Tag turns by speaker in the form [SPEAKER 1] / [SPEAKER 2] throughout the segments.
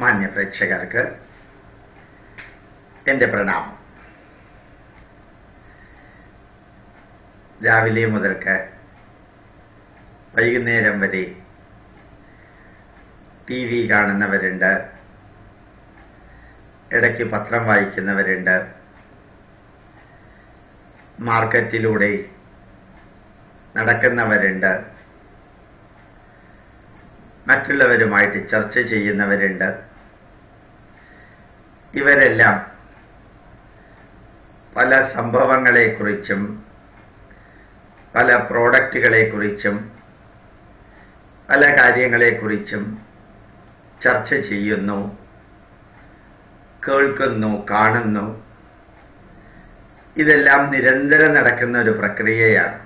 [SPEAKER 1] മാന്യ പ്രേക്ഷകർക്ക് എൻ്റെ പ്രണാമം. രാവിലെ മുതൽക്ക് വൈകുന്നേരം വരെ ടി വി കാണുന്നവരുണ്ട്, ഇടയ്ക്ക് പത്രം വായിക്കുന്നവരുണ്ട്, മാർക്കറ്റിലൂടെ നടക്കുന്നവരുണ്ട്, മറ്റുള്ളവരുമായിട്ട് ചർച്ച ചെയ്യുന്നവരുണ്ട്. ഇവരെല്ലാം പല സംഭവങ്ങളെക്കുറിച്ചും പല പ്രോഡക്റ്റുകളെക്കുറിച്ചും പല കാര്യങ്ങളെക്കുറിച്ചും ചർച്ച ചെയ്യുന്നു, കേൾക്കുന്നു, കാണുന്നു. ഇതെല്ലാം നിരന്തരം നടക്കുന്ന ഒരു പ്രക്രിയയാണ്.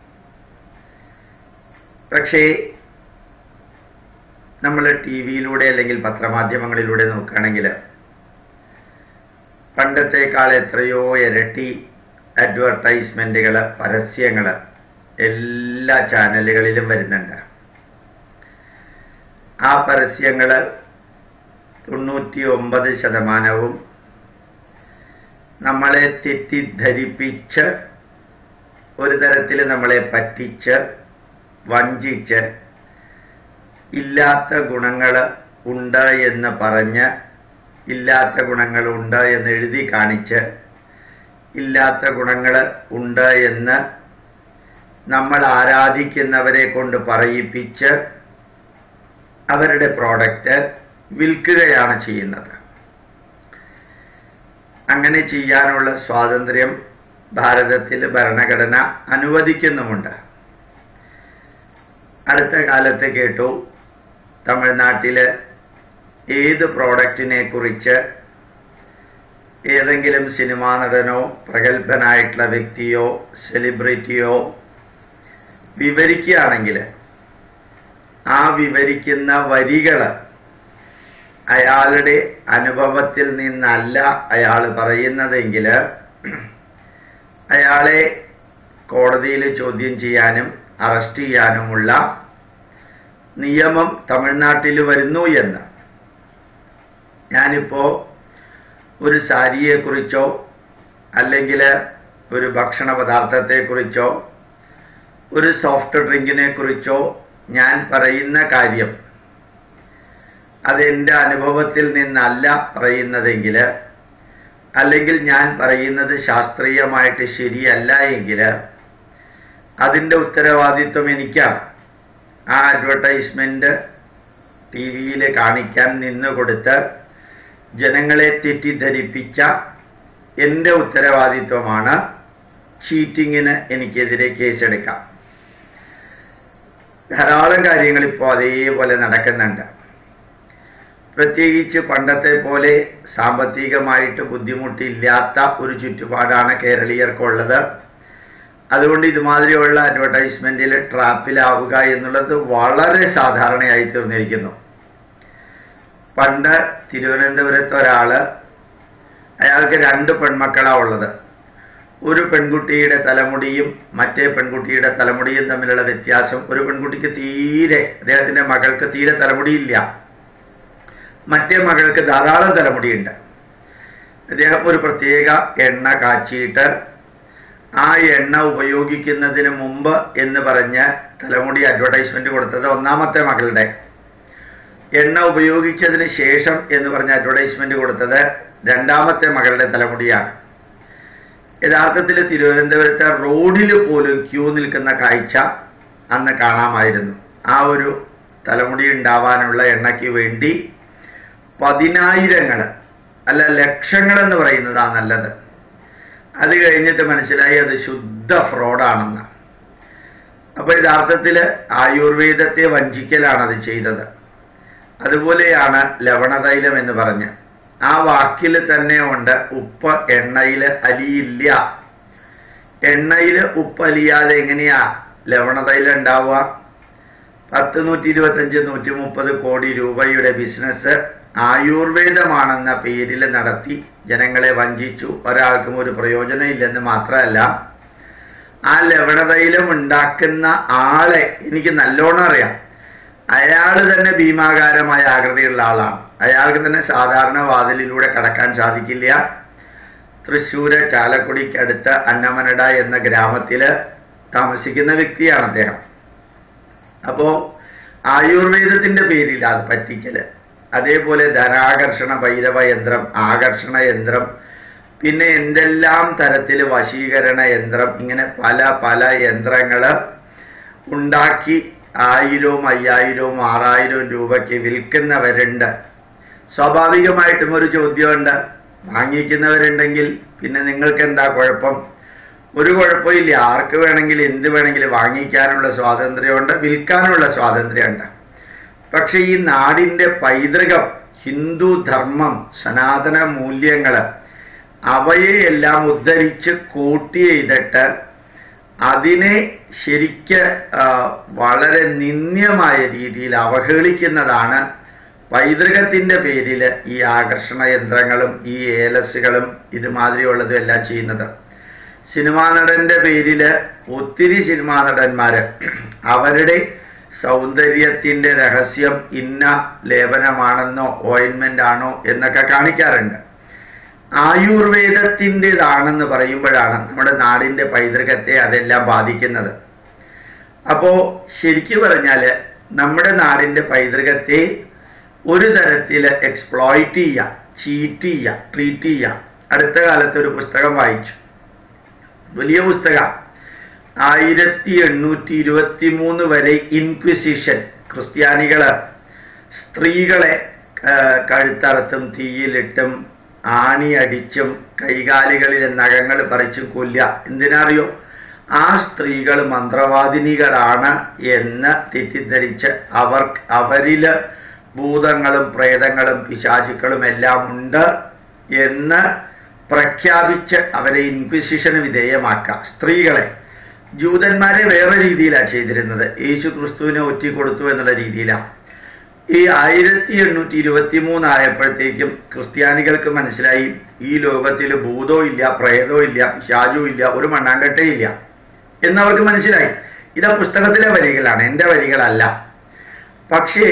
[SPEAKER 1] പക്ഷേ നമ്മൾ ടി വിയിലൂടെ അല്ലെങ്കിൽ പത്രമാധ്യമങ്ങളിലൂടെ നോക്കുകയാണെങ്കിൽ പണ്ടത്തേക്കാൾ എത്രയോ ഇരട്ടി അഡ്വർടൈസ്മെന്റുകൾ, പരസ്യങ്ങൾ എല്ലാ ചാനലുകളിലും വരുന്നുണ്ട്. ആ പരസ്യങ്ങൾ 99% നമ്മളെ തെറ്റിദ്ധരിപ്പിച്ച് ഒരു തരത്തിൽ നമ്മളെ പറ്റിച്ച് വഞ്ചിച്ച് ഇല്ലാത്ത ഗുണങ്ങൾ ഉണ്ട് എന്ന് പറഞ്ഞ് ഇല്ലാത്ത ഗുണങ്ങളുണ്ട് എന്ന് എഴുതി കാണിച്ച് ഇല്ലാത്ത ഗുണങ്ങൾ ഉണ്ട് എന്ന് നമ്മൾ ആരാധിക്കുന്നവരെ കൊണ്ട് പറയിപ്പിച്ച് അവരുടെ പ്രോഡക്റ്റ് വിൽക്കുകയാണ് ചെയ്യുന്നത്. അങ്ങനെ ചെയ്യാനുള്ള സ്വാതന്ത്ര്യം ഭാരതത്തിൽ ഭരണഘടന അനുവദിക്കുന്നുമുണ്ട്. അടുത്ത കാലത്ത് കേട്ടു, തമിഴ്നാട്ടില് ഏത് പ്രോഡക്റ്റിനെ കുറിച്ച് ഏതെങ്കിലും സിനിമാ നടനോ പ്രഗത്ഭനായിട്ടുള്ള വ്യക്തിയോ സെലിബ്രിറ്റിയോ വിവരിക്കുകയാണെങ്കിൽ ആ വിവരിക്കുന്ന വരികൾ അയാളുടെ അനുഭവത്തിൽ നിന്നല്ല അയാൾ പറയുന്നതെങ്കിൽ അയാളെ കോടതിയിൽ ചോദ്യം ചെയ്യാനും അറസ്റ്റ് ചെയ്യാനുമുള്ള നിയമം തമിഴ്നാട്ടിൽ വരുന്നു എന്ന്. ഞാനിപ്പോ ഒരു സാരിയെക്കുറിച്ചോ അല്ലെങ്കിൽ ഒരു ഭക്ഷണ പദാർത്ഥത്തെക്കുറിച്ചോ ഒരു സോഫ്റ്റ് ഡ്രിങ്കിനെ കുറിച്ചോ ഞാൻ പറയുന്ന കാര്യം അതെൻ്റെ അനുഭവത്തിൽ നിന്നല്ല പറയുന്നതെങ്കിൽ, അല്ലെങ്കിൽ ഞാൻ പറയുന്നത് ശാസ്ത്രീയമായിട്ട് ശരിയല്ല എങ്കിൽ അതിൻ്റെ ഉത്തരവാദിത്വം എനിക്കാണ്. ആ അഡ്വർടൈസ്മെന്റ് ടി വിയിൽ കാണിക്കാൻ നിന്നുകൊടുത്ത് ജനങ്ങളെ തെറ്റിദ്ധരിപ്പിച്ച എൻ്റെ ഉത്തരവാദിത്വമാണ്. ചീറ്റിങ്ങിന് എനിക്കെതിരെ കേസെടുക്കാം. ധാരാളം കാര്യങ്ങൾ ഇപ്പോൾ അതേപോലെ നടക്കുന്നുണ്ട്. പ്രത്യേകിച്ച് പണ്ടത്തെ പോലെ സാമ്പത്തികമായിട്ട് ബുദ്ധിമുട്ടില്ലാത്ത ഒരു ചുറ്റുപാടാണ് കേരളീയർക്കുള്ളത്. അതുകൊണ്ട് ഇതുമാതിരിയുള്ള അഡ്വർടൈസ്മെന്റിൽ ട്രാപ്പിലാവുക എന്നുള്ളത് വളരെ സാധാരണയായി തീർന്നിരിക്കുന്നു. പണ്ട് തിരുവനന്തപുരത്ത് അയാൾക്ക് 2 പെൺമക്കളാണ് ഉള്ളത്. ഒരു പെൺകുട്ടിയുടെ തലമുടിയും മറ്റേ പെൺകുട്ടിയുടെ തലമുടിയും തമ്മിലുള്ള വ്യത്യാസം, ഒരു പെൺകുട്ടിക്ക് അദ്ദേഹത്തിന്റെ മകൾക്ക് തീരെ തലമുടിയില്ല, മറ്റേ മകൾക്ക് ധാരാളം തലമുടിയുണ്ട്. അദ്ദേഹം ഒരു പ്രത്യേക എണ്ണ കാച്ചിയിട്ട് ആ എണ്ണ ഉപയോഗിക്കുന്നതിന് മുമ്പ് എന്ന് പറഞ്ഞ് തലമുടി അഡ്വർടൈസ്മെന്റ് കൊടുത്തത് ഒന്നാമത്തെ മകളുടെ, എണ്ണ ഉപയോഗിച്ചതിന് ശേഷം എന്ന് പറഞ്ഞ അഡ്വർടൈസ്മെന്റ് കൊടുത്തത് രണ്ടാമത്തെ മകളുടെ തലമുടിയാണ്. യഥാർത്ഥത്തിൽ തിരുവനന്തപുരത്തെ റോഡിൽ പോലും ക്യൂ നിൽക്കുന്ന കാഴ്ച അന്ന് കാണാമായിരുന്നു. ആ ഒരു തലമുടി ഉണ്ടാവാനുള്ള എണ്ണയ്ക്ക് വേണ്ടി 10,000 അല്ല ലക്ഷങ്ങളെന്ന് പറയുന്നതാണ് നല്ലത്. അത് കഴിഞ്ഞിട്ട് മനസ്സിലായി അത് ശുദ്ധ ഫ്രോഡാണെന്ന്. അപ്പോൾ യഥാർത്ഥത്തിൽ ആയുർവേദത്തെ വഞ്ചിക്കലാണ് അത് ചെയ്തത്. അതുപോലെയാണ് ലവണതൈലം എന്ന് പറഞ്ഞ് ആ വാക്കിൽ തന്നെ ഉണ്ട് ഉപ്പ് എണ്ണയിൽ അലിയില്ല. എണ്ണയിൽ ഉപ്പ് അലിയാതെ എങ്ങനെയാ ലവണതൈലം ഉണ്ടാവുക? 10, 125, 130 കോടി രൂപയുടെ ബിസിനസ് ആയുർവേദമാണെന്ന പേരിൽ നടത്തി ജനങ്ങളെ വഞ്ചിച്ചു. ഒരാൾക്കും ഒരു പ്രയോജനം ഇല്ലെന്ന് മാത്രമല്ല, ആ ലവണതൈലം ഉണ്ടാക്കുന്ന ആളെ എനിക്ക് നല്ലോണം അറിയാം. അയാൾ തന്നെ ഭീമാകാരമായ ആകൃതിയുള്ള ആളാണ്. അയാൾക്ക് തന്നെ സാധാരണ വാതിലിലൂടെ കടക്കാൻ സാധിക്കില്ല. തൃശ്ശൂര് ചാലക്കുടിക്കടുത്ത് അന്നമനട എന്ന ഗ്രാമത്തിൽ താമസിക്കുന്ന വ്യക്തിയാണ് അദ്ദേഹം. അപ്പോൾ ആയുർവേദത്തിൻ്റെ പേരിൽ അത് പറ്റിക്കല്, അതേപോലെ ധനാകർഷണ ഭൈരവ യന്ത്രം, ആകർഷണ യന്ത്രം, പിന്നെ എന്തെല്ലാം തരത്തിൽ വശീകരണ യന്ത്രം, ഇങ്ങനെ പല പല യന്ത്രങ്ങൾ ഉണ്ടാക്കി 1000, 5000, 6000 രൂപയ്ക്ക് വിൽക്കുന്നവരുണ്ട്. സ്വാഭാവികമായിട്ടും ഒരു ചോദ്യമുണ്ട്, വാങ്ങിക്കുന്നവരുണ്ടെങ്കിൽ പിന്നെ നിങ്ങൾക്ക് എന്താ കുഴപ്പം? ഒരു കുഴപ്പമില്ല. ആർക്ക് വേണമെങ്കിലും എന്ത് വേണമെങ്കിലും വാങ്ങിക്കാനുള്ള സ്വാതന്ത്ര്യമുണ്ട്, വിൽക്കാനുള്ള സ്വാതന്ത്ര്യമുണ്ട്. പക്ഷെ ഈ നാടിൻ്റെ പൈതൃകം, ഹിന്ദു ധർമ്മം, സനാതന മൂല്യങ്ങൾ, അവയെയെല്ലാം ഉദ്ധരിച്ച് കോട്ട് ചെയ്തിട്ട് അതിനെ ശരിക്ക് വളരെ നിന്ദ്യമായ രീതിയിൽ അവഹേളിക്കുന്നതാണ് പൈതൃകത്തിൻ്റെ പേരിൽ ഈ ആകർഷണ യന്ത്രങ്ങളും ഈ ഏലസുകളും ഇതുമാതിരിയുള്ളതും എല്ലാം ചെയ്യുന്നത്. സിനിമാ നടൻ്റെ പേരിൽ ഒത്തിരി സിനിമാ നടന്മാർ അവരുടെ സൗന്ദര്യത്തിൻ്റെ രഹസ്യം ഇന്ന ലേപനമാണെന്നോ ഓയിൻമെൻ്റ് ആണോ എന്നൊക്കെ കാണിക്കാറുണ്ട്. ആയുർവേദത്തിൻ്റെതാണെന്ന് പറയുമ്പോഴാണ് നമ്മുടെ നാടിൻ്റെ പൈതൃകത്തെ അതെല്ലാം ബാധിക്കുന്നത്. അപ്പോൾ ശരിക്കു പറഞ്ഞാൽ നമ്മുടെ നാടിൻ്റെ പൈതൃകത്തെ ഒരു തരത്തിൽ എക്സ്പ്ലോയിറ്റ് ചെയ്യുക, ചീറ്റ് ചെയ്യുക, ട്രീറ്റ് ചെയ്യുക. അടുത്ത കാലത്ത് ഒരു പുസ്തകം വായിച്ചു, വലിയ പുസ്തകം. 1823 വരെ ഇൻക്വിസിഷൻ, ക്രിസ്ത്യാനികൾ സ്ത്രീകളെ കഴുത്തറുത്തും തീയിലിട്ടും ആണിയടിച്ചും കൈകാലുകളിലെ നഖങ്ങൾ പറിച്ചും കൊല്ലുക. എന്തിനറിയോ? ആ സ്ത്രീകൾ മന്ത്രവാദിനികളാണ് എന്ന് തെറ്റിദ്ധരിച്ച് അവരിൽ ഭൂതങ്ങളും പ്രേതങ്ങളും പിശാചുക്കളും എല്ലാം ഉണ്ട് എന്ന് പ്രഖ്യാപിച്ച് അവരെ ഇൻക്വിസിഷന് വിധേയമാക്കുക. സ്ത്രീകളെ, ജൂതന്മാരെ വേറെ രീതിയിലാണ് ചെയ്തിരുന്നത്, യേശു ക്രിസ്തുവിനെ ഒറ്റിക്കൊടുത്തു എന്നുള്ള രീതിയിലാണ്. ഈ 1823 ആയപ്പോഴത്തേക്കും ക്രിസ്ത്യാനികൾക്ക് മനസ്സിലായി ഈ ലോകത്തിൽ ഭൂതവും ഇല്ല, പ്രേതവും ഇല്ല, പിശാചും ഇല്ല, ഒരു മണ്ണാങ്കട്ടയില്ല എന്നവർക്ക് മനസ്സിലായി. ഇത് പുസ്തകത്തിലെ വരികളാണ്, എൻ്റെ വരികളല്ല. പക്ഷേ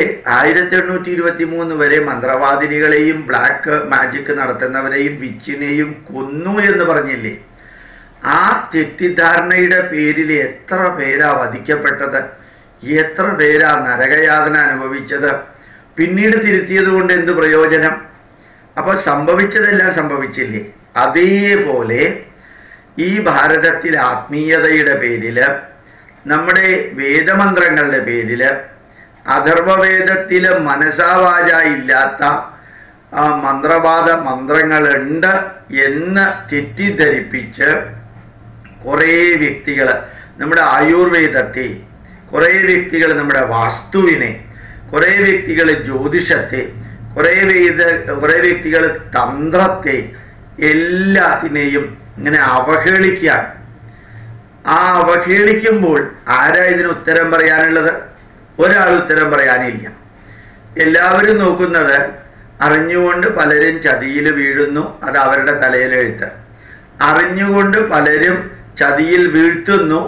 [SPEAKER 1] 1823 വരെ മന്ത്രവാദിനികളെയും ബ്ലാക്ക് മാജിക് നടത്തുന്നവരെയും വിച്ചിനെയും കൊന്നു എന്ന് പറഞ്ഞില്ലേ? ആ തെറ്റിദ്ധാരണയുടെ പേരിൽ എത്ര പേരാ വധിക്കപ്പെട്ടത്, എത്ര പേരാ നരകയാതന അനുഭവിച്ചത്? പിന്നീട് തിരുത്തിയത് കൊണ്ട് എന്ത് പ്രയോജനം? അപ്പൊ സംഭവിച്ചതെല്ലാം സംഭവിച്ചില്ലേ? അതേപോലെ ഈ ഭാരതത്തിൽ ആത്മീയതയുടെ പേരിൽ, നമ്മുടെ വേദമന്ത്രങ്ങളുടെ പേരിൽ, അഥർവവേദത്തിൽ മനസാവാച ഇല്ലാത്ത മന്ത്രവാദ മന്ത്രങ്ങളുണ്ട് എന്ന് തെറ്റിദ്ധരിപ്പിച്ച് കുറേ വ്യക്തികൾ നമ്മുടെ ആയുർവേദത്തെ, കുറേ വ്യക്തികൾ നമ്മുടെ വാസ്തുവിനെ, കുറേ വ്യക്തികൾ ജ്യോതിഷത്തെ, കുറേ വ്യക്തികൾ തന്ത്രത്തെ, എല്ലാത്തിനെയും ഇങ്ങനെ അവഹേളിക്കാൻ. ആ അവഹേളിക്കുമ്പോൾ ആരാ ഇതിന് ഉത്തരം പറയാനുള്ളത്? ഒരാൾ ഉത്തരം പറയാനില്ല. എല്ലാവരും നോക്കുന്നത് അറിഞ്ഞുകൊണ്ട് പലരും ചതിയിൽ വീഴുന്നു, അത് അവരുടെ തലയിലെഴുത്ത്. അറിഞ്ഞുകൊണ്ട് പലരും ചതിയിൽ വീഴ്ത്തുന്നു,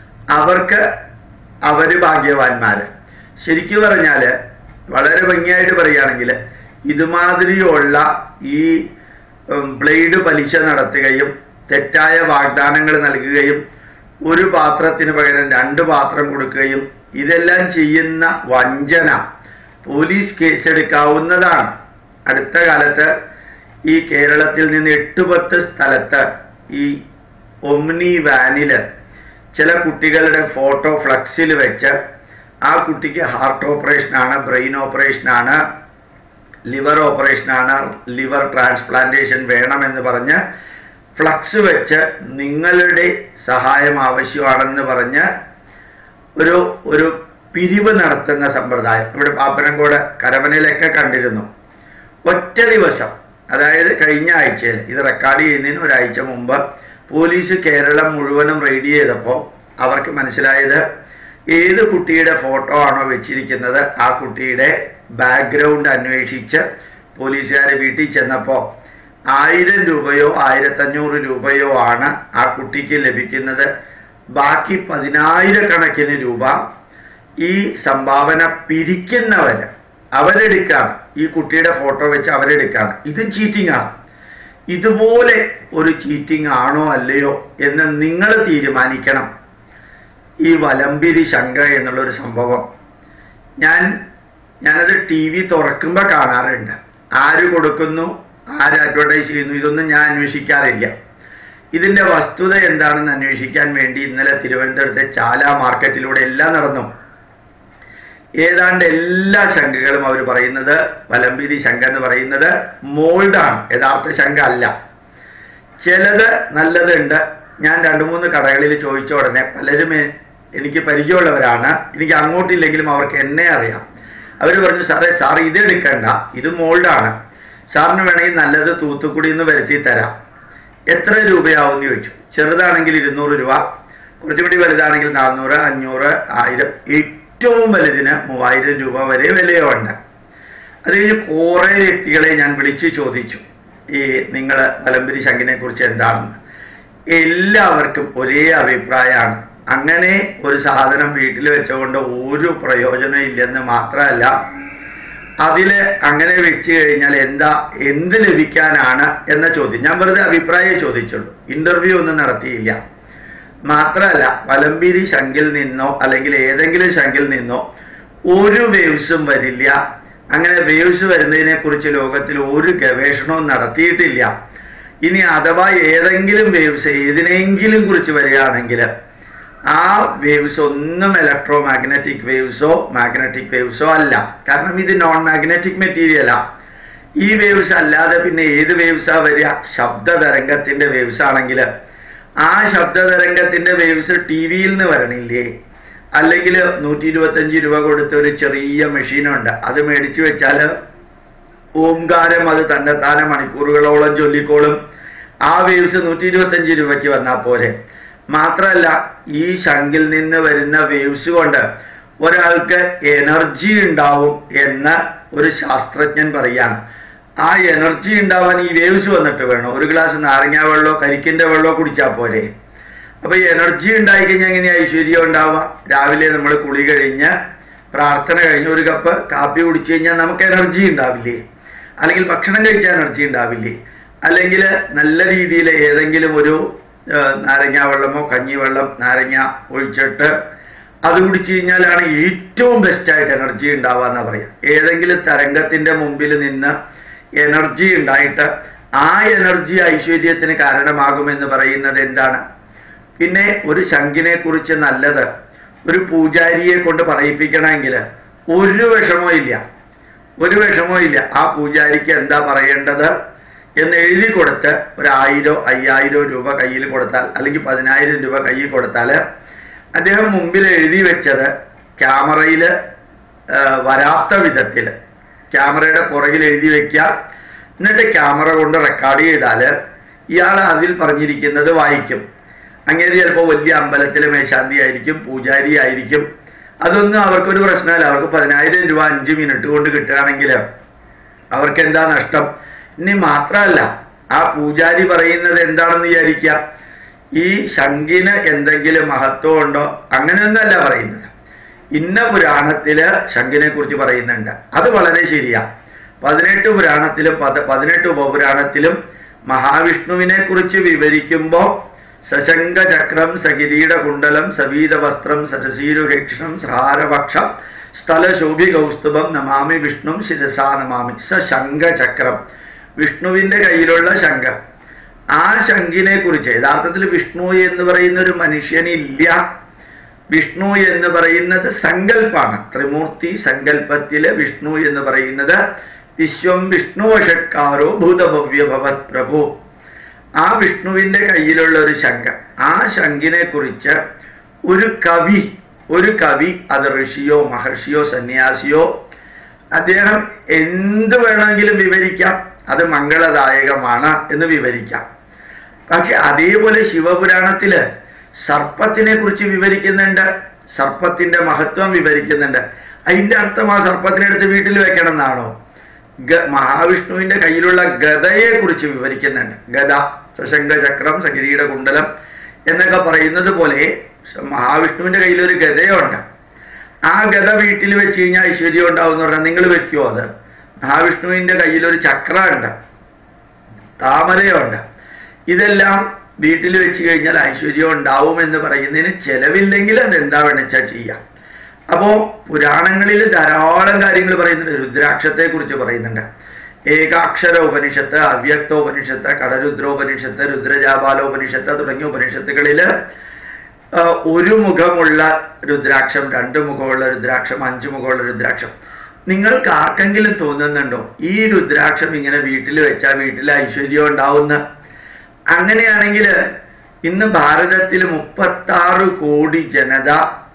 [SPEAKER 1] അവർ ഭാഗ്യവാന്മാർ. ശരിക്കു പറഞ്ഞാൽ, വളരെ ഭംഗിയായിട്ട് പറയുകയാണെങ്കിൽ, ഇതുമാതിരിയുള്ള ഈ ബ്ലേഡ് പലിശ നടത്തുകയും തെറ്റായ വാഗ്ദാനങ്ങൾ നൽകുകയും ഒരു പാത്രത്തിന് പകരം 2 പാത്രം കൊടുക്കുകയും ഇതെല്ലാം ചെയ്യുന്ന വഞ്ചന പോലീസ് കേസെടുക്കാവുന്നതാണ്. അടുത്ത കാലത്ത് ഈ കേരളത്തിൽ നിന്ന് 8-10 സ്ഥലത്ത് ഈ ഒമ്നി വാനിൽ ചില കുട്ടികളുടെ ഫോട്ടോ ഫ്ലക്സിൽ വെച്ച് ആ കുട്ടിക്ക് ഹാർട്ട് ഓപ്പറേഷനാണ്, ബ്രെയിൻ ഓപ്പറേഷനാണ്, ലിവർ ഓപ്പറേഷനാണ്, ലിവർ ട്രാൻസ്പ്ലാന്റേഷൻ വേണമെന്ന് പറഞ്ഞ് ഫ്ലക്സ് വെച്ച് നിങ്ങളുടെ സഹായം ആവശ്യമാണെന്ന് പറഞ്ഞ് ഒരു പിരിവ് നടത്തുന്ന സമ്പ്രദായം ഇവിടെ പാപ്പനംകോട് കരമനയിലൊക്കെ കണ്ടിരുന്നു. ഒറ്റ ദിവസം, അതായത് കഴിഞ്ഞ ആഴ്ചയിൽ, ഇത് റെക്കോർഡ് ചെയ്യുന്നതിന് ഒരാഴ്ച മുമ്പ് പോലീസ് കേരളം മുഴുവനും റെയ്ഡ് ചെയ്തപ്പോൾ അവർക്ക് മനസ്സിലായത് ഏത് കുട്ടിയുടെ ഫോട്ടോ ആണോ വെച്ചിരിക്കുന്നത് ആ കുട്ടിയുടെ ബാക്ക്ഗ്രൗണ്ട് അന്വേഷിച്ച് പോലീസുകാർ വീട്ടിൽ ചെന്നപ്പോൾ 1000 രൂപയോ 1500 രൂപയോ ആണ് ആ കുട്ടിക്ക് ലഭിക്കുന്നത്. ബാക്കി 10,000 കണക്കിന് രൂപ ഈ സംഭാവന പിരിക്കുന്നവർ, അവരെടുക്കാണ്, ഈ കുട്ടിയുടെ ഫോട്ടോ വെച്ച് അവരെടുക്കാണ്. ഇത് ചീറ്റിംഗ് ആണ്. ഇതുപോലെ ഒരു ചീറ്റിംഗ് ആണോ അല്ലയോ എന്ന് നിങ്ങൾ തീരുമാനിക്കണം. ഈ വലംപിരി ശങ്ക എന്നുള്ളൊരു സംഭവം ഞാനത് TV തുറക്കുമ്പോൾ കാണാറുണ്ട്. ആര് കൊടുക്കുന്നു, ആര് അഡ്വർടൈസ് ചെയ്യുന്നു, ഇതൊന്നും ഞാൻ അന്വേഷിക്കാറില്ല. ഇതിന്റെ വസ്തുത എന്താണെന്ന് അന്വേഷിക്കാൻ വേണ്ടി ഇന്നലെ തിരുവനന്തപുരത്തെ ചാല മാർക്കറ്റിലൂടെ എല്ലാം നടന്നു. ഏതാണ്ട് എല്ലാ ശംഖുകളും അവർ പറയുന്നത്, വലംപിരി ശംഖ എന്ന് പറയുന്നത് മോൾഡാണ്, യഥാർത്ഥ ശംഖ അല്ല. ചിലത് നല്ലതുണ്ട്. ഞാൻ 2-3 കടകളിൽ ചോദിച്ച ഉടനെ പലരും എനിക്ക് പരിചയമുള്ളവരാണ്, എനിക്ക് അങ്ങോട്ടില്ലെങ്കിലും അവർക്ക് എന്നെ അറിയാം. അവർ പറഞ്ഞു, സാർ ഇത് എടുക്കണ്ട, ഇത് മോൾഡാണ്, സാറിന് വേണമെങ്കിൽ നല്ലത് തൂത്തുക്കുടിയിൽ നിന്ന് വരുത്തി തരാം, എത്ര രൂപയാവും എന്ന് ചോദിച്ചു. ചെറുതാണെങ്കിൽ 200 രൂപ, കുറച്ചുകൂടി വലുതാണെങ്കിൽ 400, 500, 1000, ഏറ്റവും വലുതിന് 3000 രൂപ വരെ വിലയുണ്ട്. അത് കഴിഞ്ഞ് കുറേ വ്യക്തികളെ ഞാൻ വിളിച്ച് ചോദിച്ചു, നിങ്ങൾ വലംപിരി ശംഖിനെ കുറിച്ച് എന്താണെന്ന്. എല്ലാവർക്കും ഒരേ അഭിപ്രായമാണ്, അങ്ങനെ ഒരു സാധനം വീട്ടിൽ വെച്ചുകൊണ്ട് ഒരു പ്രയോജനം ഇല്ലെന്ന് മാത്രമല്ല, അതില് അങ്ങനെ വെച്ച് കഴിഞ്ഞാൽ എന്ത് ലഭിക്കാനാണ് എന്ന ചോദ്യം. ഞാൻ വെറുതെ അഭിപ്രായം ചോദിച്ചുള്ളൂ, ഇന്റർവ്യൂ ഒന്നും നടത്തിയില്ല. മാത്രമല്ല, വലംപിരി ശംഖിൽ നിന്നോ അല്ലെങ്കിൽ ഏതെങ്കിലും ശംഖിൽ നിന്നോ ഒരു വേവ്സും വരില്ല. അങ്ങനെ വേവ്സ് വരുന്നതിനെ കുറിച്ച് ലോകത്തിൽ ഒരു ഗവേഷണവും നടത്തിയിട്ടില്ല. ഇനി അഥവാ ഏതെങ്കിലും വേവ്സ് ഏതിനെങ്കിലും കുറിച്ച് വരികയാണെങ്കിൽ ആ വേവ്സ് ഒന്നും ഇലക്ട്രോ മാഗ്നറ്റിക് വേവ്സോ മാഗ്നറ്റിക് വേവ്സോ അല്ല. കാരണം ഇത് നോൺ മാഗ്നറ്റിക് മെറ്റീരിയലാ. ഈ വേവ്സ് അല്ലാതെ പിന്നെ ഏത് വേവ്സാ വരിക? ശബ്ദതരംഗത്തിന്റെ വേവ്സ് ആണെങ്കിൽ ആ ശബ്ദതരംഗത്തിന്റെ വേവ്സ് TV-യിൽ നിന്ന് വരണില്ലേ? അല്ലെങ്കിൽ 125 രൂപ കൊടുത്ത ഒരു ചെറിയ മെഷീനുണ്ട്, അത് മേടിച്ചു വെച്ചാൽ ഓംകാരം അത് തന്നെത്താനെ മണിക്കൂറുകളോളം ചൊല്ലിക്കോളും. ആ വേവ്സ് 125 രൂപയ്ക്ക് വന്നാൽ പോരെ. മാത്രമല്ല, ഈ ശംഖിൽ നിന്ന് വരുന്ന വേവ്സ് കൊണ്ട് ഒരാൾക്ക് എനർജി ഉണ്ടാവും എന്ന് ഒരു ശാസ്ത്രജ്ഞൻ പറയാണ്. ആ എനർജി ഉണ്ടാവാൻ ഈ വേവ്സ് വന്നിട്ട് വേണം. ഒരു ഗ്ലാസ് നാരങ്ങ വെള്ളമോ കരിക്കിന്റെ വെള്ളമോ കുടിച്ചാൽ പോരെ. അപ്പൊ ഈ എനർജി ഉണ്ടായിക്കഴിഞ്ഞാൽ എങ്ങനെയാ ഐശ്വര്യം ഉണ്ടാവുക? രാവിലെ നമ്മൾ കുളി കഴിഞ്ഞ് പ്രാർത്ഥന കഴിഞ്ഞ് ഒരു കപ്പ് കാപ്പി കുടിച്ചു കഴിഞ്ഞാൽ നമുക്ക് എനർജി ഉണ്ടാവില്ലേ? അല്ലെങ്കിൽ ഭക്ഷണം കഴിച്ചാൽ എനർജി ഉണ്ടാവില്ലേ? അല്ലെങ്കിൽ നല്ല രീതിയിൽ ഏതെങ്കിലും ഒരു നാരങ്ങ വെള്ളമോ കഞ്ഞിവെള്ളം നാരങ്ങ ഒഴിച്ചിട്ട് അത് കുടിച്ചു കഴിഞ്ഞാലാണ് ഏറ്റവും ബെസ്റ്റായിട്ട് എനർജി ഉണ്ടാവുക എന്നാ പറയാം. ഏതെങ്കിലും തരംഗത്തിന്റെ മുമ്പിൽ നിന്ന് എനർജി ഉണ്ടായിട്ട് ആ എനർജി ഐശ്വര്യത്തിന് കാരണമാകുമെന്ന് പറയുന്നത് എന്താണ്? പിന്നെ ഒരു ശംഖിനെ കുറിച്ച് നല്ലത് ഒരു പൂജാരിയെ കൊണ്ട് പറയിപ്പിക്കണമെങ്കിൽ ഒരു വിഷമവും ഇല്ല. ആ പൂജാരിക്ക് എന്താ പറയേണ്ടത് എന്ന് എഴുതി കൊടുത്ത് 1000 5000 രൂപ കയ്യിൽ കൊടുത്താൽ, അല്ലെങ്കിൽ 10000 രൂപ കയ്യിൽ കൊടുത്താൽ, അദ്ദേഹം മുമ്പിൽ എഴുതി വെച്ചത് ക്യാമറയിൽ വരാത്ത വിധത്തിൽ ക്യാമറയുടെ പുറകിൽ എഴുതി വെക്കുക. എന്നിട്ട് ക്യാമറ കൊണ്ട് റെക്കോർഡ് ചെയ്താൽ ഇയാൾ അതിൽ പറഞ്ഞിരിക്കുന്നത് വായിക്കും. അങ്ങനെ ചിലപ്പോൾ വലിയ അമ്പലത്തിലെ മേശാന്തി ആയിരിക്കും, പൂജാരി ആയിരിക്കും. അതൊന്നും അവർക്കൊരു പ്രശ്നമല്ല. അവർക്ക് 10000 രൂപ 5 മിനിറ്റ് കൊണ്ട് കിട്ടുകയാണെങ്കിൽ അവർക്ക് എന്താ നഷ്ടം? ഇനി മാത്രമല്ല, ആ പൂജാരി പറയുന്നത് എന്താണെന്ന് വിചാരിക്കുക, ഈ ശംഖിന് എന്തെങ്കിലും മഹത്വം ഉണ്ടോ? അങ്ങനെയൊന്നല്ല പറയുന്നത്. ഇന്ന പുരാണത്തില് ശംഖിനെ കുറിച്ച് പറയുന്നുണ്ട്, അത് വളരെ ശരിയാ. 18 പുരാണത്തിലും 18 ഉപപുരാണത്തിലും മഹാവിഷ്ണുവിനെ കുറിച്ച് വിവരിക്കുമ്പോൾ സശംഖചക്രം സകിരീട കുണ്ടലം സവീതവസ്ത്രം സരസീരുഹേക്ഷണം സഹാരപക്ഷം സ്ഥലശോഭി കൗസ്തുഭം നമാമി വിഷ്ണു ശിരസാ നമാമി. സശംഖചക്രം, വിഷ്ണുവിന്റെ കയ്യിലുള്ള ശംഖ. ആ ശംഖിനെ കുറിച്ച് യഥാർത്ഥത്തിൽ വിഷ്ണു എന്ന് പറയുന്ന ഒരു മനുഷ്യനില്ല. വിഷ്ണു എന്ന് പറയുന്നത് സങ്കല്പാണ്. ത്രിമൂർത്തി സങ്കല്പത്തിലെ വിഷ്ണു എന്ന് പറയുന്നത് വിശ്വം വിഷ്ണുവഷക്കാരോ ഭൂതഭവ്യ ഭവത് പ്രഭു. ആ വിഷ്ണുവിന്റെ കയ്യിലുള്ള ഒരു ശംഖ. ആ ശംഖിനെ കുറിച്ച് ഒരു കവി അത് ഋഷിയോ മഹർഷിയോ സന്യാസിയോ അദ്ദേഹം എന്ത് വേണമെങ്കിലും വിവരിക്കാം, അത് മംഗളദായകമാണ് എന്ന് വിവരിക്കാം. പക്ഷെ അതേപോലെ ശിവപുരാണത്തില് സർപ്പത്തിനെ കുറിച്ച് വിവരിക്കുന്നുണ്ട്, സർപ്പത്തിന്റെ മഹത്വം വിവരിക്കുന്നുണ്ട്. അതിന്റെ അർത്ഥം ആ സർപ്പത്തിനെടുത്ത് വീട്ടിൽ വെക്കണം എന്നാണോ? മഹാവിഷ്ണുവിന്റെ കയ്യിലുള്ള ഗദയെ കുറിച്ച് വിവരിക്കുന്നുണ്ട്. ഗദ, സശംഖചക്രം സകിരീട കുണ്ടലം എന്നൊക്കെ പറയുന്നത് പോലെ മഹാവിഷ്ണുവിന്റെ കയ്യിലൊരു ഗദയുണ്ട്. ആ ഗത വീട്ടിൽ വെച്ച് കഴിഞ്ഞാൽ ഐശ്വര്യം ഉണ്ടാവും എന്ന് പറഞ്ഞാൽ നിങ്ങൾ വെക്കുമോ? അത് മഹാവിഷ്ണുവിൻ്റെ കയ്യിലൊരു ചക്രമുണ്ട്, താമരയുണ്ട്. ഇതെല്ലാം വീട്ടിൽ വെച്ച് കഴിഞ്ഞാൽ ഐശ്വര്യം ഉണ്ടാവും എന്ന് പറയുന്നതിന് ചെലവില്ലെങ്കിൽ അതെന്താ വേണമെച്ചാൽ ചെയ്യാം. അപ്പോൾ പുരാണങ്ങളിൽ ധാരാളം കാര്യങ്ങൾ പറയുന്നുണ്ട്. രുദ്രാക്ഷത്തെക്കുറിച്ച് പറയുന്നുണ്ട്. ഏകാക്ഷര ഉപനിഷത്ത്, അവ്യക്തോപനിഷത്ത്, കടരുദ്രോപനിഷത്ത്, രുദ്രജാപാലോപനിഷത്ത് തുടങ്ങിയ ഉപനിഷത്തുകളിൽ ഒരു മുഖമുള്ള രുദ്രാക്ഷം, 2 മുഖമുള്ള രുദ്രാക്ഷം, 5 മുഖമുള്ള രുദ്രാക്ഷം. നിങ്ങൾക്ക് ആർക്കെങ്കിലും തോന്നുന്നുണ്ടോ ഈ രുദ്രാക്ഷം ഇങ്ങനെ വീട്ടിൽ വെച്ചാൽ വീട്ടിൽ ഐശ്വര്യം ഉണ്ടാവുന്ന? അങ്ങനെയാണെങ്കിൽ ഇന്ന് ഭാരതത്തിൽ 36 കോടി ജനത,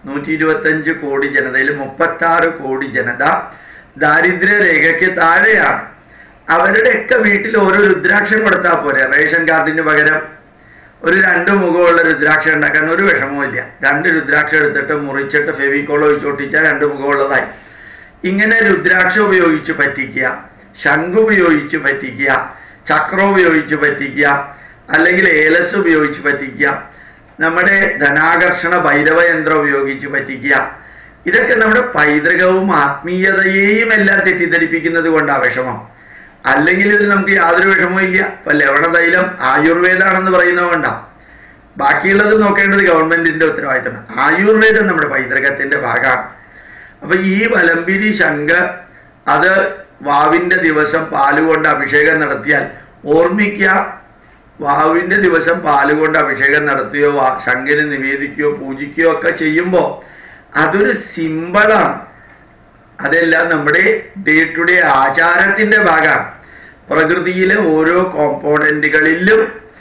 [SPEAKER 1] 125 കോടി ജനതയിൽ 36 കോടി ജനത ദാരിദ്ര്യരേഖയ്ക്ക് താഴെയാണ്. അവരുടെയൊക്കെ വീട്ടിൽ ഓരോ രുദ്രാക്ഷം കൊടുത്താൽ പോരെ? റേഷൻ കാർഡിന് പകരം ഒരു 2 മുഖമുള്ള രുദ്രാക്ഷം ഉണ്ടാക്കാൻ ഒരു വിഷമവുമില്ല. 2 രുദ്രാക്ഷം എടുത്തിട്ട് മുറിച്ചിട്ട് ഫെവിക്കോൾ ഒഴിച്ചൊട്ടിച്ചാൽ 2 മുഖമുള്ളതായി. ഇങ്ങനെ രുദ്രാക്ഷം ഉപയോഗിച്ച് പറ്റിക്കുക, ശംഖ് ഉപയോഗിച്ച് പറ്റിക്കുക, ചക്രം ഉപയോഗിച്ച് പറ്റിക്കുക, അല്ലെങ്കിൽ ഏലസ് ഉപയോഗിച്ച് പറ്റിക്കുക, നമ്മുടെ ധനാകർഷണ ഭൈരവയന്ത്രം ഉപയോഗിച്ച് പറ്റിക്കുക. ഇതൊക്കെ നമ്മുടെ പൈതൃകവും ആത്മീയതയെയും എല്ലാം തെറ്റിദ്ധരിപ്പിക്കുന്നത് കൊണ്ടാണ് വിഷമം. അല്ലെങ്കിൽ ഇതിൽ നമുക്ക് യാതൊരു വിഷമവും ഇല്ല. ഇപ്പൊ ലവണതൈലം ആയുർവേദാണെന്ന് പറയുന്നത് കൊണ്ടാണ്. ബാക്കിയുള്ളത് നോക്കേണ്ടത് ഗവൺമെന്റിന്റെ ഉത്തരവാദിത്തമാണ്. ആയുർവേദം നമ്മുടെ പൈതൃകത്തിന്റെ ഭാഗമാണ്. അപ്പൊ ഈ വലമ്പിരി ശംഖ് അത് വാവിന്റെ ദിവസം പാലുകൊണ്ട് അഭിഷേകം നടത്തിയാൽ ഓർമ്മിക്കുക, വാവിന്റെ ദിവസം പാലുകൊണ്ട് അഭിഷേകം നടത്തുകയോ ശംഖിന് നിവേദിക്കുകയോ പൂജിക്കുകയോ ഒക്കെ ചെയ്യുമ്പോൾ അതൊരു സിമ്പിളാണ്. അതെല്ലാം നമ്മുടെ ഡേ ടു ഡേ ആചാരത്തിന്റെ ഭാഗമാണ്. പ്രകൃതിയിലെ ഓരോ കോമ്പോണന്റുകളിലും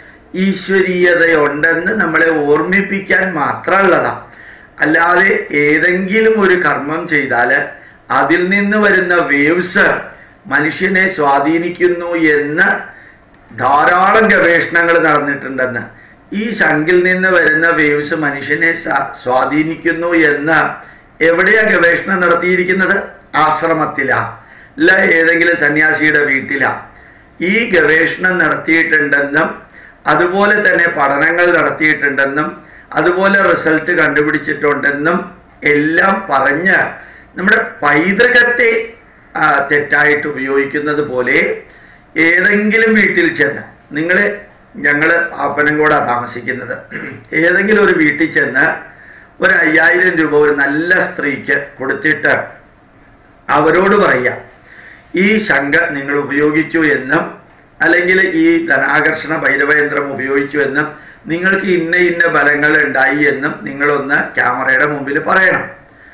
[SPEAKER 1] ഈശ്വരീയതയുണ്ടെന്ന് നമ്മളെ ഓർമ്മിപ്പിക്കാൻ മാത്രമുള്ളതാണ്. അല്ലാതെ ഏതെങ്കിലും ഒരു കർമ്മം ചെയ്താൽ അതിൽ നിന്ന് വരുന്ന വേവ്സ് മനുഷ്യനെ സ്വാധീനിക്കുന്നു എന്ന് ധാരാളം ഗവേഷണങ്ങൾ നടന്നിട്ടുണ്ടെന്ന്. ഈ ശംഖിൽ നിന്ന് വരുന്ന വേവ്സ് മനുഷ്യനെ സ്വാധീനിക്കുന്നു എന്ന് എവിടെയാ ഗവേഷണം നടത്തിയിരിക്കുന്നത്? ആശ്രമത്തിലാ, അല്ല ഏതെങ്കിലും സന്യാസിയുടെ വീട്ടിലാ. ഈ ഗവേഷണം നടത്തിയിട്ടുണ്ടെന്നും അതുപോലെ തന്നെ പഠനങ്ങൾ നടത്തിയിട്ടുണ്ടെന്നും അതുപോലെ റിസൾട്ട് കണ്ടുപിടിച്ചിട്ടുണ്ടെന്നും എല്ലാം പറഞ്ഞ് നമ്മുടെ പൈതൃകത്തെ തെറ്റായിട്ട് ഉപയോഗിക്കുന്നത് പോലെ ഏതെങ്കിലും വീട്ടിൽ ചെന്ന് ഞങ്ങൾ പാപ്പനംകോടാണ് താമസിക്കുന്നത്, ഏതെങ്കിലും ഒരു വീട്ടിൽ ചെന്ന് ഒരു 5000 രൂപ ഒരു നല്ല സ്ത്രീക്ക് കൊടുത്തിട്ട് അവരോട് പറയാം ഈ ശംഖ് നിങ്ങൾ ഉപയോഗിച്ചു എന്നും അല്ലെങ്കിൽ ഈ ധനാകർഷണ ഭൈരവയന്ത്രം ഉപയോഗിച്ചു എന്നും നിങ്ങൾക്ക് ഇന്ന ഫലങ്ങൾ ഉണ്ടായി എന്നും നിങ്ങളൊന്ന് ക്യാമറയുടെ മുമ്പിൽ പറയണം.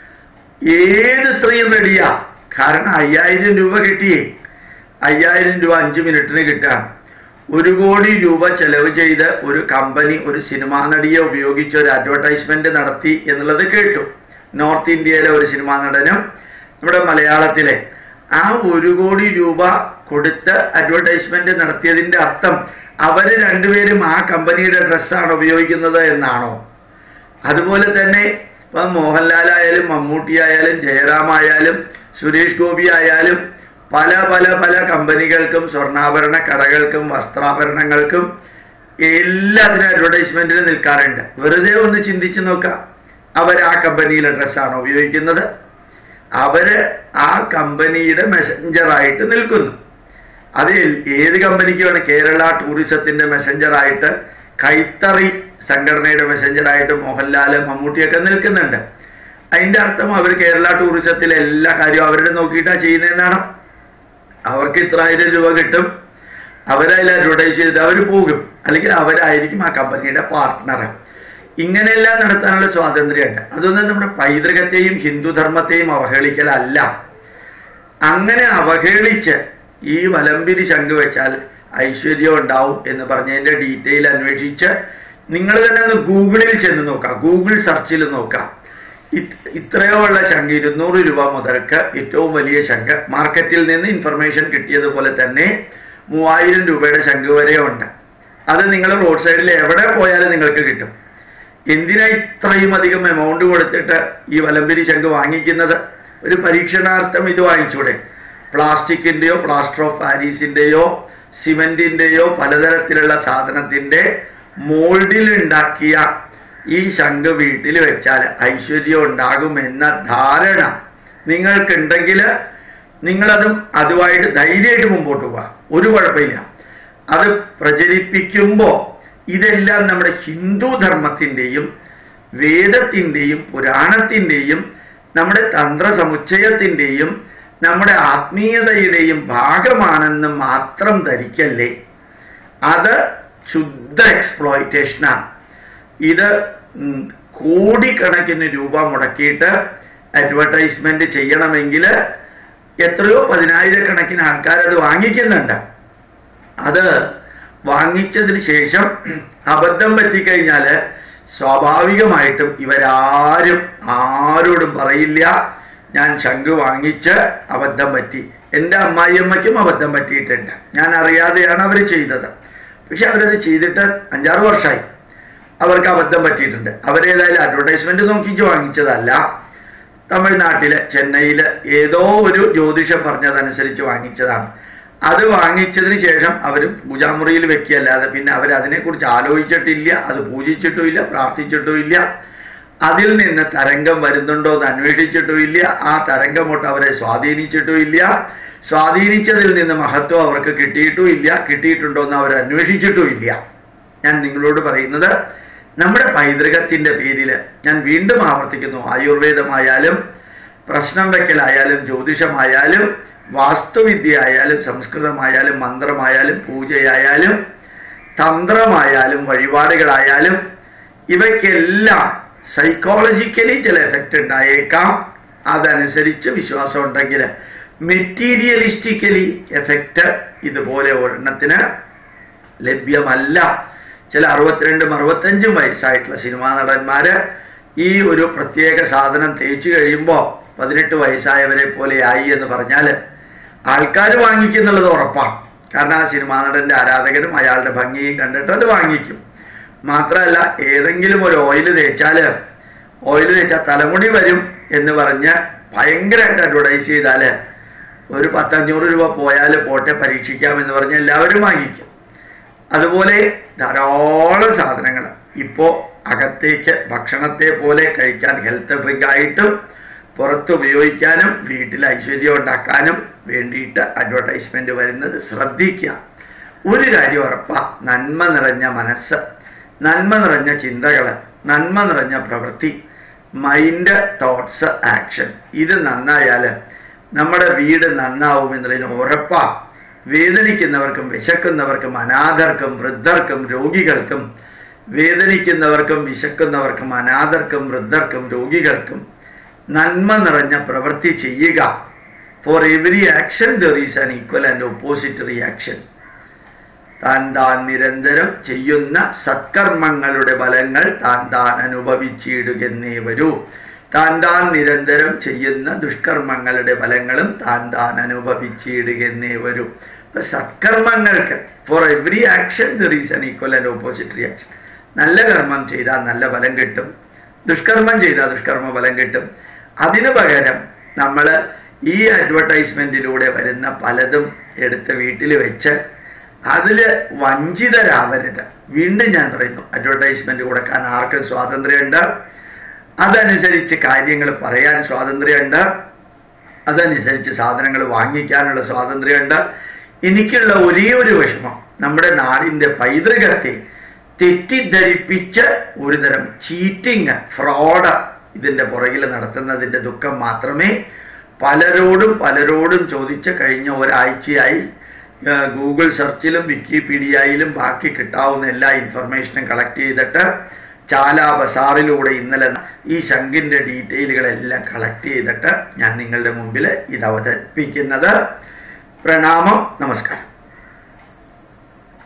[SPEAKER 1] ഏത് സ്ത്രീയും റെഡിയാ. കാരണം 5000 രൂപ കിട്ടിയേ. 5000 രൂപ 5 മിനിറ്റിന് കിട്ടാൻ 1 കോടി രൂപ ചെലവ് ചെയ്ത് ഒരു കമ്പനി ഒരു സിനിമാ നടിയെ ഉപയോഗിച്ച് ഒരു അഡ്വർടൈസ്മെന്റ് നടത്തി എന്നുള്ളത് കേട്ടു. നോർത്ത് ഇന്ത്യയിലെ ഒരു സിനിമാ നടനും നമ്മുടെ മലയാളത്തിലെ ആ 1 കോടി രൂപ കൊടുത്ത് അഡ്വർടൈസ്മെന്റ് നടത്തിയതിന്റെ അർത്ഥം അവര് രണ്ടുപേരും ആ കമ്പനിയുടെ ഡ്രസ്സാണ് ഉപയോഗിക്കുന്നത് എന്നാണോ? അതുപോലെ തന്നെ ഇപ്പം മോഹൻലാലായാലും മമ്മൂട്ടി ആയാലും ജയറാമായാലും സുരേഷ് ഗോപി ആയാലും പല പല പല കമ്പനികൾക്കും സ്വർണ്ണാഭരണ കടകൾക്കും വസ്ത്രാഭരണങ്ങൾക്കും എല്ലാത്തിനും അഡ്വർടൈസ്മെന്റിന് നിൽക്കാറുണ്ട്. വെറുതെ ഒന്ന് ചിന്തിച്ചു നോക്കാം, അവർ ആ കമ്പനിയിലെ ഡ്രസ്സാണോ ഉപയോഗിക്കുന്നത്? അവര് ആ കമ്പനിയുടെ മെസ്സഞ്ചറായിട്ട് നിൽക്കുന്നു. അത് ഏത് കമ്പനിക്ക് വേണം? കേരള ടൂറിസത്തിന്റെ മെസ്സഞ്ചറായിട്ട്, കൈത്തറി സംഘടനയുടെ മെസ്സഞ്ചറായിട്ട് മോഹൻലാൽ മമ്മൂട്ടിയൊക്കെ നിൽക്കുന്നുണ്ട്. അതിന്റെ അർത്ഥം അവർ കേരള ടൂറിസത്തിലെ എല്ലാ കാര്യവും അവരുടെ നോക്കിയിട്ടാണ് ചെയ്യുന്നതെന്നാണ്. അവർക്ക് ഇത്ര 1000 രൂപ കിട്ടും, അവരതിൽ അഡ്വർടൈസ് ചെയ്തിട്ട് അവർ പോകും, അല്ലെങ്കിൽ അവരായിരിക്കും ആ കമ്പനിയുടെ പാർട്ട്ണർ. ഇങ്ങനെയെല്ലാം നടത്താനുള്ള സ്വാതന്ത്ര്യമുണ്ട്. അതൊന്നും നമ്മുടെ പൈതൃകത്തെയും ഹിന്ദുധർമ്മത്തെയും അവഹേളിക്കലല്ല. അങ്ങനെ അവഹേളിച്ച് ഈ വലമ്പിരി ശംഖ് വെച്ചാൽ ഐശ്വര്യം ഉണ്ടാവും എന്ന് പറഞ്ഞതിന്റെ ഡീറ്റെയിൽ അന്വേഷിച്ച് നിങ്ങൾ തന്നെ ഒന്ന് ഗൂഗിളിൽ ചെന്ന് നോക്കാം, ഗൂഗിൾ സെർച്ചിൽ നോക്കാം. ഇത്രയോ ഉള്ള ശംഖ് 200 രൂപ മുതൽക്ക് ഏറ്റവും വലിയ ശംഖ് മാർക്കറ്റിൽ നിന്ന് ഇൻഫർമേഷൻ കിട്ടിയതുപോലെ തന്നെ 3000 രൂപയുടെ ശംഖ് വരെ ഉണ്ട്. അത് നിങ്ങൾ റോഡ് സൈഡിൽ എവിടെ പോയാലും നിങ്ങൾക്ക് കിട്ടും. എന്തിനാ ഇത്രയും അധികം എമൗണ്ട് കൊടുത്തിട്ട് ഈ വലമ്പിരി ശംഖ് വാങ്ങിക്കുന്നത്? ഒരു പരീക്ഷണാർത്ഥം ഇത് വാങ്ങിച്ചൂടെ? പ്ലാസ്റ്റിക്കിന്റെയോ പ്ലാസ്റ്റർ ഓഫ് പാരീസിന്റെയോ സിമെന്റിന്റെയോ പലതരത്തിലുള്ള സാധനത്തിന്റെ മോൾഡിൽ ഉണ്ടാക്കിയ ഈ ശംഖ് വീട്ടിൽ വെച്ചാൽ ഐശ്വര്യം ഉണ്ടാകുമെന്ന ധാരണ നിങ്ങൾക്കുണ്ടെങ്കിൽ നിങ്ങളതും അതുമായിട്ട് ധൈര്യമായിട്ട് മുമ്പോട്ട് പോവാ, ഒരു കുഴപ്പമില്ല. അത് പ്രചരിപ്പിക്കുമ്പോൾ ഇതെല്ലാം നമ്മുടെ ഹിന്ദു ധർമ്മത്തിൻ്റെയും വേദത്തിൻ്റെയും പുരാണത്തിൻ്റെയും നമ്മുടെ തന്ത്രസമുച്ചയത്തിൻ്റെയും നമ്മുടെ ആത്മീയതയുടെയും ഭാഗമാണെന്ന് മാത്രം ധരിക്കല്ലേ. അത് ശുദ്ധ എക്സ്പ്ലോയിറ്റേഷനാണ്. ഇത് കോടിക്കണക്കിന് രൂപ മുടക്കിയിട്ട് അഡ്വർടൈസ്മെന്റ് ചെയ്യണമെങ്കിൽ എത്രയോ 10,000-കണക്കിന് ആൾക്കാരത് വാങ്ങിക്കുന്നുണ്ട്. അത് വാങ്ങിച്ചതിന് ശേഷം അബദ്ധം പറ്റിക്കഴിഞ്ഞാൽ സ്വാഭാവികമായിട്ടും ആരോടും പറയില്ല ഞാൻ ശംഖ് വാങ്ങിച്ച് അബദ്ധം പറ്റി. എൻ്റെ അമ്മായിയമ്മയ്ക്കും അബദ്ധം പറ്റിയിട്ടുണ്ട്, ഞാൻ അറിയാതെയാണ് അവർ ചെയ്തത്. പക്ഷെ അവരത് ചെയ്തിട്ട് 5-6 വർഷമായി, അവർക്ക് അബദ്ധം പറ്റിയിട്ടുണ്ട്. അവരേതായാലും അഡ്വർടൈസ്മെന്റ് നോക്കിച്ച് വാങ്ങിച്ചതല്ല, തമിഴ്നാട്ടിലെ ചെന്നൈയിൽ ഏതോ ഒരു ജ്യോതിഷം പറഞ്ഞതനുസരിച്ച് വാങ്ങിച്ചതാണ്. അത് വാങ്ങിച്ചതിന് ശേഷം അവർ പൂജാമുറിയിൽ വെക്കുകയല്ലാതെ പിന്നെ അവരതിനെക്കുറിച്ച് ആലോചിച്ചിട്ടില്ല, അത് പൂജിച്ചിട്ടുമില്ല, പ്രാർത്ഥിച്ചിട്ടുമില്ല, അതിൽ നിന്ന് തരംഗം വരുന്നുണ്ടോ എന്ന് അന്വേഷിച്ചിട്ടുമില്ല, ആ തരംഗമൊട്ട് അവരെ സ്വാധീനിച്ചിട്ടുമില്ല, സ്വാധീനിച്ചതിൽ നിന്ന് മഹത്വം അവർക്ക് കിട്ടിയിട്ടുമില്ല, കിട്ടിയിട്ടുണ്ടോ എന്ന് അവർ അന്വേഷിച്ചിട്ടുമില്ല. ഞാൻ നിങ്ങളോട് പറയുന്നത് നമ്മുടെ പൈതൃകത്തിൻ്റെ പേരിൽ ഞാൻ വീണ്ടും ആവർത്തിക്കുന്നു, ആയുർവേദമായാലും പ്രശ്നം വയ്ക്കലായാലും ജ്യോതിഷമായാലും വാസ്തുവിദ്യ ആയാലും സംസ്കൃതമായാലും മന്ത്രമായാലും പൂജയായാലും തന്ത്രമായാലും വഴിപാടുകളായാലും ഇവയ്ക്കെല്ലാം സൈക്കോളജിക്കലി ചില എഫക്റ്റ് ഉണ്ടായേക്കാം. അതനുസരിച്ച് വിശ്വാസം ഉണ്ടെങ്കിൽ മെറ്റീരിയലിസ്റ്റിക്കലി എഫക്റ്റ് ഇതുപോലെ ഒരെണ്ണത്തിന് ലഭ്യമല്ല. ചില 62-65 വയസ്സായിട്ടുള്ള സിനിമാ നടന്മാര് ഈ ഒരു പ്രത്യേക സാധനം തേച്ചു കഴിയുമ്പോൾ 18 വയസ്സായവരെ പോലെ ആയി എന്ന് പറഞ്ഞാൽ ആൾക്കാർ വാങ്ങിക്കുന്നുള്ളത് ഉറപ്പാണ്. കാരണം ആ സിനിമാ നടന്റെ ആരാധകരും അയാളുടെ ഭംഗിയും കണ്ടിട്ട് അത് വാങ്ങിക്കും. മാത്രമല്ല ഏതെങ്കിലും ഒരു ഓയിൽ തേച്ചാൽ തലമുടി വരും എന്ന് പറഞ്ഞ് ഭയങ്കരമായിട്ട് അഡ്വർടൈസ് ചെയ്താൽ ഒരു 10-500 രൂപ പോയാൽ പോട്ടെ പരീക്ഷിക്കാമെന്ന് പറഞ്ഞ് എല്ലാവരും വാങ്ങിക്കും. അതുപോലെ ധാരാളം സാധനങ്ങൾ ഇപ്പോൾ അകത്തേക്ക് ഭക്ഷണത്തെ പോലെ കഴിക്കാൻ ഹെൽത്ത് ഡ്രിങ്ക് ആയിട്ടും പുറത്ത് ഉപയോഗിക്കാനും വീട്ടിൽ ഐശ്വര്യം ഉണ്ടാക്കാനും വേണ്ടിയിട്ട് അഡ്വർടൈസ്മെന്റ് വരുന്നത് ശ്രദ്ധിക്കുക. ഒരു കാര്യം ഉറപ്പാ, നന്മ നിറഞ്ഞ മനസ്സ്, നന്മ നിറഞ്ഞ ചിന്തകൾ, നന്മ നിറഞ്ഞ പ്രവൃത്തി, മൈൻഡ്, തോട്ട്സ്, ആക്ഷൻ, ഇത് നന്നായാൽ നമ്മുടെ വീട് നന്നാവും എന്നതിന് ഉറപ്പാ. വേദനിക്കുന്നവർക്കും വിശക്കുന്നവർക്കും അനാഥർക്കും വൃദ്ധർക്കും രോഗികൾക്കും, വേദനിക്കുന്നവർക്കും വിശക്കുന്നവർക്കും അനാഥർക്കും വൃദ്ധർക്കും രോഗികൾക്കും നന്മ നിറഞ്ഞ പ്രവൃത്തി ചെയ്യുക. For every action there is an equal and opposite reaction. താൻ നിരന്തരം ചെയ്യുന്ന സത്കർമ്മങ്ങളുടെ ഫലങ്ങൾ താൻ അനുഭവിച്ചിടുകെന്നേ വരൂ. താൻ നിരന്തരം ചെയ്യുന്ന ദുഷ്കർമ്മങ്ങളുടെ ഫലങ്ങളും താൻ അനുഭവിച്ചിടുകെന്നേ വരൂ. അപ്പൊ സത്കർമ്മങ്ങൾക്ക് for every action there is an equal and opposite reaction. നല്ല കർമ്മം ചെയ്താൽ നല്ല ഫലം കിട്ടും, ദുഷ്കർമ്മം ചെയ്താൽ ദുഷ്കർമ്മ ഫലം കിട്ടും. അതിനു പകരം നമ്മൾ ഈ അഡ്വർടൈസ്മെന്റിലൂടെ വരുന്ന പലതും എടുത്ത് വീട്ടിൽ വെച്ച് അതിൽ വഞ്ചിതരാവരുത്. വീണ്ടും ഞാൻ പറയുന്നു, അഡ്വർടൈസ്മെന്റ് കൊടുക്കാൻ ആർക്കും സ്വാതന്ത്ര്യമുണ്ട്, അതനുസരിച്ച് കാര്യങ്ങൾ പറയാൻ സ്വാതന്ത്ര്യമുണ്ട്, അതനുസരിച്ച് സാധനങ്ങൾ വാങ്ങിക്കാനുള്ള സ്വാതന്ത്ര്യമുണ്ട്. എനിക്കുള്ള ഒരേ ഒരു വിഷമം, നമ്മുടെ നാടിൻ്റെ പൈതൃകത്തെ തെറ്റിദ്ധരിപ്പിച്ച് ഒരുതരം ചീറ്റിങ്, ഫ്രോഡ് ഇതിൻ്റെ പുറകിൽ നടത്തുന്നതിൻ്റെ ദുഃഖം മാത്രമേ. പലരോടും ചോദിച്ച് കഴിഞ്ഞ ഒരാഴ്ചയായി ഗൂഗിൾ സെർച്ചിലും വിക്കിപീഡിയയിലും ബാക്കി കിട്ടാവുന്ന എല്ലാ ഇൻഫർമേഷനും കളക്ട് ചെയ്തിട്ട് ചാല ബസാറിലൂടെ ഇന്നലെ ഈ ശംഖിൻ്റെ ഡീറ്റെയിലുകളെല്ലാം കളക്ട് ചെയ്തിട്ട് ഞാൻ നിങ്ങളുടെ മുമ്പിൽ ഇത് അവതരിപ്പിക്കുന്നത്. പ്രണാമം, നമസ്കാരം.